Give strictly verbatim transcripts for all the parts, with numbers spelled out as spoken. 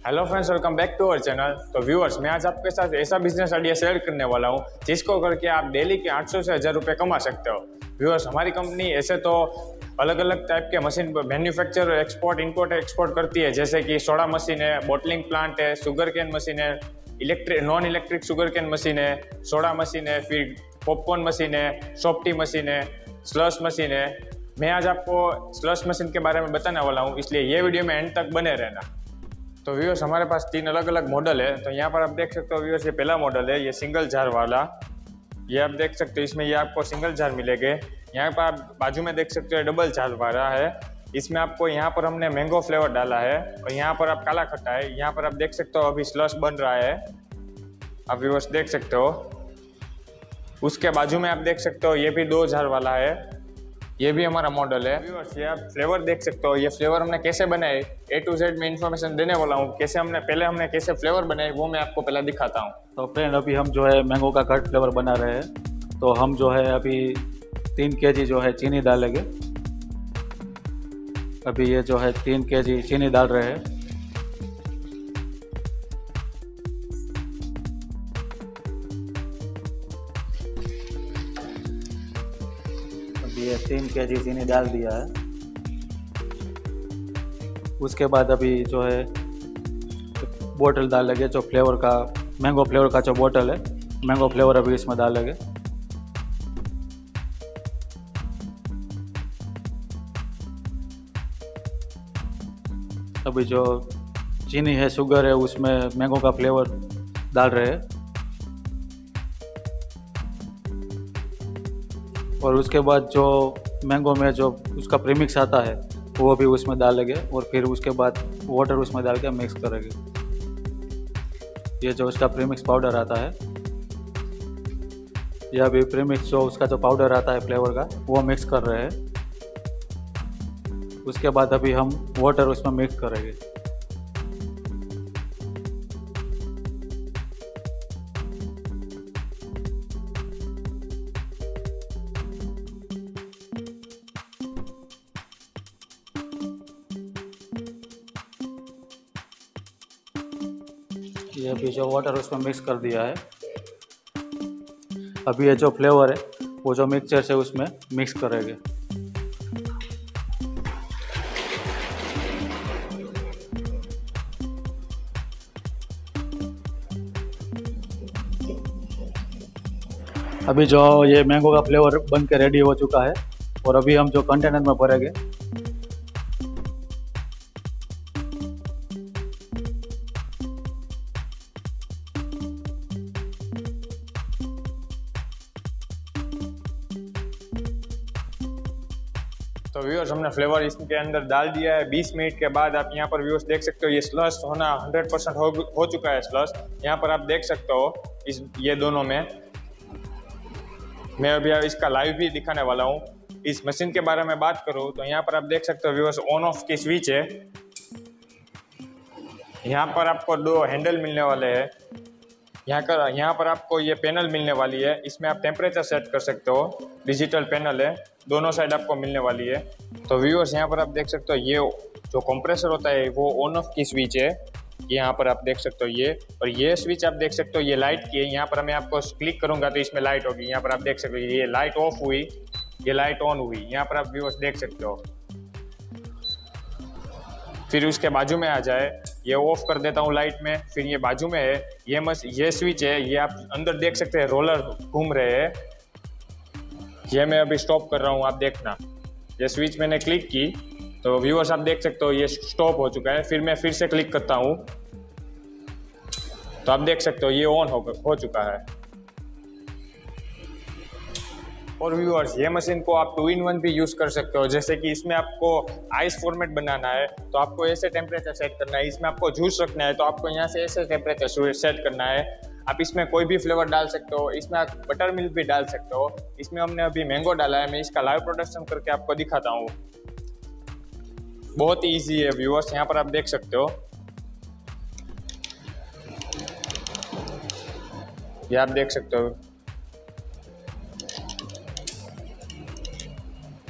Hello friends, welcome back to our channel. तो viewers, मैं आज आपके साथ ऐसा बिजनेस आइडिया शेयर करने वाला हूं जिसको करके आप डेली के आठ सौ से हज़ार रुपये कमा सकते हो। व्यूअर्स, हमारी कंपनी ऐसे तो अलग अलग टाइप के machine manufacture export import export करती है, जैसे कि सोडा मशीन है, बॉटलिंग प्लांट है, शुगर कैन मशीन है, electric non electric sugar cane machine है, सोडा मशीन है, फिर पॉपकॉर्न मशीन है, सॉफ्टी मशीन है, स्लश मशीन है। मैं आज आपको स्लश मशीन के बारे में बताने वाला हूँ, इसलिए ये वीडियो में एंड तक बने रहना। तो व्यूअर्स, हमारे पास तीन अलग अलग मॉडल है। तो यहाँ पर आप देख सकते हो व्यूअर्स, ये पहला मॉडल है, ये सिंगल जार वाला। ये आप देख सकते हो, इसमें ये आपको सिंगल जार मिलेंगे। यहाँ पर आप बाजू में देख सकते हो डबल जार वाला है। इसमें आपको यहाँ पर हमने मैंगो फ्लेवर डाला है और यहाँ पर आप काला खट्टा है। यहाँ पर आप देख सकते हो अभी स्लश बन रहा है, आप व्यूअर्स देख सकते हो। उसके बाजू में आप देख सकते हो ये भी दो जार वाला है, ये भी हमारा मॉडल है। व्यूअर्स, ये आप फ्लेवर देख सकते हो। ये फ्लेवर हमने कैसे बनाए ए टू जेड में इन्फॉर्मेशन देने वाला हूँ। कैसे हमने पहले हमने कैसे फ्लेवर बनाए वो मैं आपको पहले दिखाता हूँ। तो फ्रेंड, अभी हम जो है मैंगो का कट फ्लेवर बना रहे हैं। तो हम जो है अभी तीन केजी जो है चीनी डालेंगे। अभी ये जो है तीन केजी चीनी डाल रहे हैं। अभी ये तीन केजी चीनी डाल दिया है। उसके बाद अभी जो है बोतल डालेंगे, जो फ्लेवर का मैंगो फ्लेवर का जो बोतल है, मैंगो फ्लेवर अभी इसमें डालेंगे। अभी जो चीनी है, शुगर है, उसमें मैंगो का फ्लेवर डाल रहे हैं। और उसके बाद जो मैंगो में जो उसका प्रीमिक्स आता है वो भी उसमें डालेंगे और फिर उसके बाद वाटर उसमें डाल के मिक्स करेंगे। ये जो उसका प्रीमिक्स पाउडर आता है, यह भी प्रीमिक्स जो उसका जो पाउडर आता है फ्लेवर का, वो मिक्स कर रहे हैं। उसके बाद अभी हम वाटर उसमें मिक्स करेंगे। ये अभी जो वाटर उसमें मिक्स कर दिया है। अभी ये जो फ्लेवर है वो जो मिक्सचर से उसमें मिक्स करेंगे। अभी जो ये मैंगो का फ्लेवर बन के रेडी हो चुका है और अभी हम जो कंटेनर में भरेंगे। तो व्यूअर्स, हमने फ्लेवर इसके अंदर डाल दिया है। बीस मिनट के बाद आप यहाँ पर व्यूअर्स देख सकते हो ये स्लश होना हंड्रेड परसेंट हो हो चुका है स्लश। यहाँ पर आप देख सकते हो इस ये दोनों में। मैं अभी इसका लाइव भी दिखाने वाला हूँ। इस मशीन के बारे में बात करूँ तो यहाँ पर आप देख सकते हो व्यूअर्स, ऑन ऑफ की स्विच है। यहाँ पर आपको दो हैंडल मिलने वाले हैं। यहाँ कर यहाँ पर आपको ये पैनल मिलने वाली है। इसमें आप टेम्परेचर सेट कर सकते हो। डिजिटल पैनल है, दोनों साइड आपको मिलने वाली है। तो व्यूअर्स, यहाँ पर आप देख सकते हो ये जो कंप्रेसर होता है वो ऑन ऑफ की स्विच है। यहाँ पर आप देख सकते हो ये, और ये स्विच आप देख सकते हो ये लाइट की है। यहाँ पर मैं आपको क्लिक करूंगा तो इसमें लाइट होगी। यहाँ पर आप देख सकते हो ये लाइट ऑफ हुई, ये लाइट ऑन हुई। यहाँ पर आप व्यूअर्स देख सकते हो। फिर उसके बाजू में आ जाए, ये ऑफ कर देता हूँ लाइट में। फिर ये बाजू में है, ये मस ये स्विच है, ये आप अंदर देख सकते हैं रोलर घूम रहे हैं। ये मैं अभी स्टॉप कर रहा हूँ, आप देखना। ये स्विच मैंने क्लिक की तो व्यूअर्स आप देख सकते हो ये स्टॉप हो चुका है। फिर मैं फिर से क्लिक करता हूँ तो आप देख सकते हो ये ऑन हो, हो चुका है। और व्यूअर्स, ये मशीन को आप टू इन वन भी यूज़ कर सकते हो। जैसे कि इसमें आपको आइस फॉर्मेट बनाना है तो आपको ऐसे टेम्परेचर सेट करना है। इसमें आपको जूस रखना है तो आपको यहाँ से ऐसे टेम्परेचर सेट करना है। आप इसमें कोई भी फ्लेवर डाल सकते हो। इसमें आप बटर मिल्क भी डाल सकते हो। इसमें हमने अभी मैंगो डाला है। मैं इसका लाइव प्रोडक्शन करके आपको दिखाता हूँ। बहुत ही ईजी है व्यूअर्स, यहाँ पर आप देख सकते हो। ये आप देख सकते हो।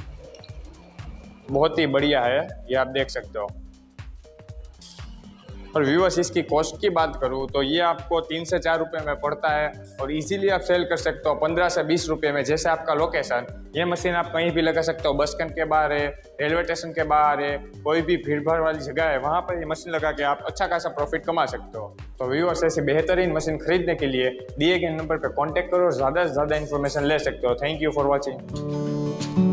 बहुत ही बढ़िया है, ये आप देख सकते हो। और व्यूअर्स इसकी कॉस्ट की बात करूँ तो ये आपको तीन से चार रुपये में पड़ता है और इजीली आप सेल कर सकते हो पंद्रह से बीस रुपये में, जैसे आपका लोकेशन। ये मशीन आप कहीं भी लगा सकते हो, बस स्टैंड के बाहर है, रेलवे स्टेशन के बाहर है, कोई भी भीड़ भाड़ वाली जगह है, वहाँ पर ये मशीन लगा के आप अच्छा खासा प्रॉफिट कमा सकते हो। तो व्यूअर्स ऐसी बेहतरीन मशीन खरीदने के लिए दिए गए नंबर पर कॉन्टैक्ट करो और ज़्यादा से ज़्यादा इन्फॉर्मेशन ले सकते हो। Thank you for watching.